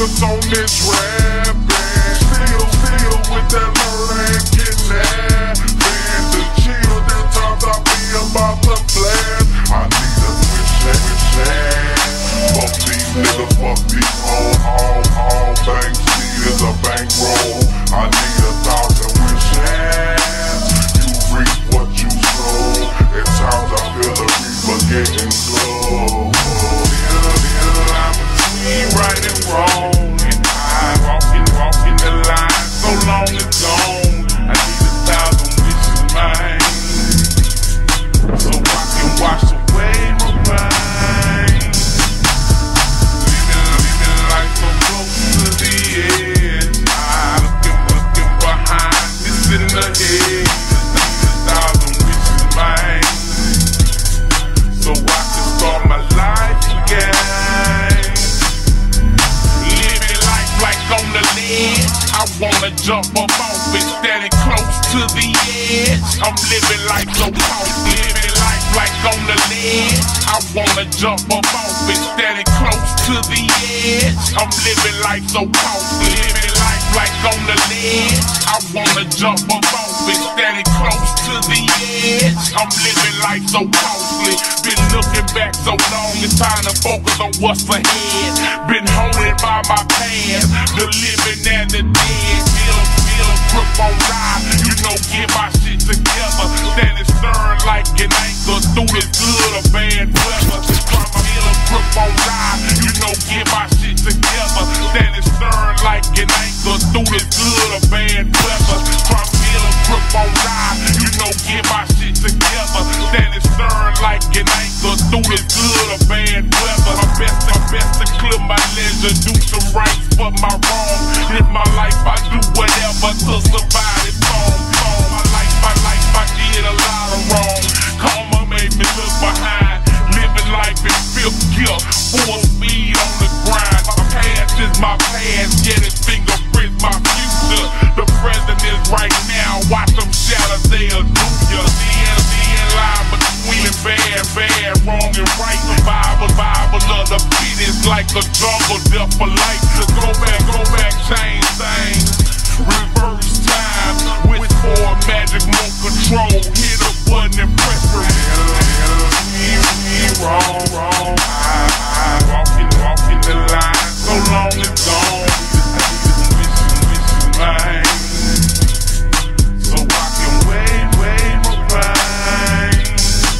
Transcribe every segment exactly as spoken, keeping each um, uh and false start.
what's on this rap band. Still, still with that murder and kidnapping. The chill, that times I be about to blast. I need a wish and wish and. Fuck these niggas, fuck these all, all, all Bankz need is a bankroll. I need a thousand wishes. You reap what you sow. At times I feel the reaper getting slow. Still, still, I'm between right and wrong. And I walking, walking the line so long it's gone. I need a thousand wishes, man, so I can wash away my mind. Living, living life so close to the edge. I looking, looking behind, this in the head. I need a thousand wishes, man, so I can start my life again. Living life like on the ledge. I wanna jump up off it, standing close to the edge. I'm living life so costly. Living life like on the ledge. I wanna jump up off it, standing close to the edge. I'm living life so costly. Living life like on the ledge. I wanna jump up off it, standing close to the edge. I'm living life so costly. Been looking back so long, it's time to focus on what's ahead. Been holding by my past, the living and the dead. Feel, feel a grip on life, you know, get my shit together. Standing stern like an anchor through this good or bad weather. Try to feel a grip on life, you know, get my shit together. Standing stern like an anchor through this good or bad weather. Try to feel a grip on life, you know, get my shit together. Standing stern like an anchor through this good or bad weather. My best, my best to clear my ledger, do some rights for my wrong. Live my life, I do whatever to survive this song. My life, my life, I did a lot of wrong. Karma made me look behind. Living life in fifth gear, full speed on the grind. My past is my past, yet its fingerprints my future. The present is right now, watch them shatter, they'll do ya. The end, the end line between bad, bad, wrong and right. Survival, survival of the fittest, like a jungle, death for life. To go back, go back, change things. Reverse time, with for magic, more control. Hit a button and press reverse. Wrong, wrong. I, I, walking, walking the line, so long it's gone. I need some wishes, mine, so I can wait, wait my mind.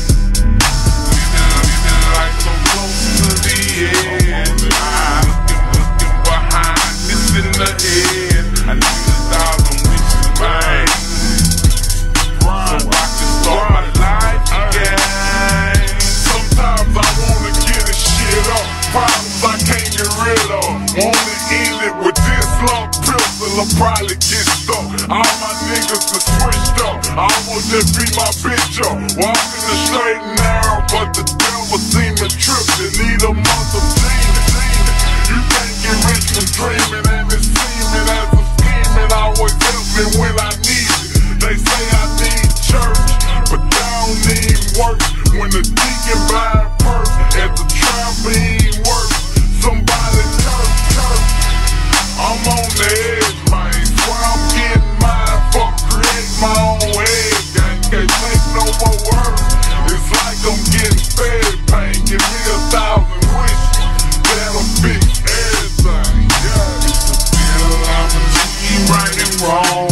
Living, living life so close to the edge. I'm looking, looking behind, this in the head. I need a thousand wishes, mine, so I can start my life again. Sometimes I wanna get this shit up, problems I can't get rid of. Wanna end it with this long pistol, I'll probably get stuck. All my niggas are switched up, I almost just beat my bitch up. Walking the straight and narrow, but the devil seem to trip. You need a month of dreaming. You can't get rich from dreaming, and it's seeming as a scheming always help me when I need it. They say I need church, but I don't need work. When the deacon buy a purse at the trampoline work, somebody church, church. I'm on the edge, man. Swear I'm getting mine, fuck create my own egg. Can't, can't take no more work. It's like I'm getting fed pain. Give me a thousand wishes, that'll fix everything. Yeah, it's a feel I'm a team right and wrong.